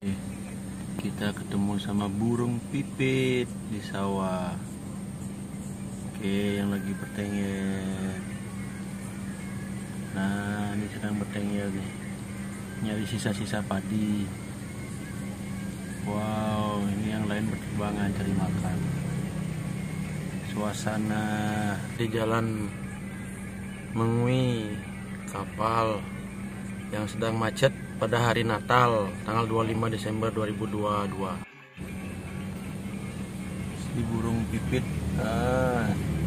Kita ketemu sama burung pipit di sawah. Oke, yang lagi bertengger. Nah, ini sedang bertengger nih, nyari sisa-sisa padi. Wow, ini yang lain berterbangan cari makan. Suasana di jalan Mengwi, kapal yang sedang macet pada hari Natal tanggal 25 Desember 2022. Si burung pipit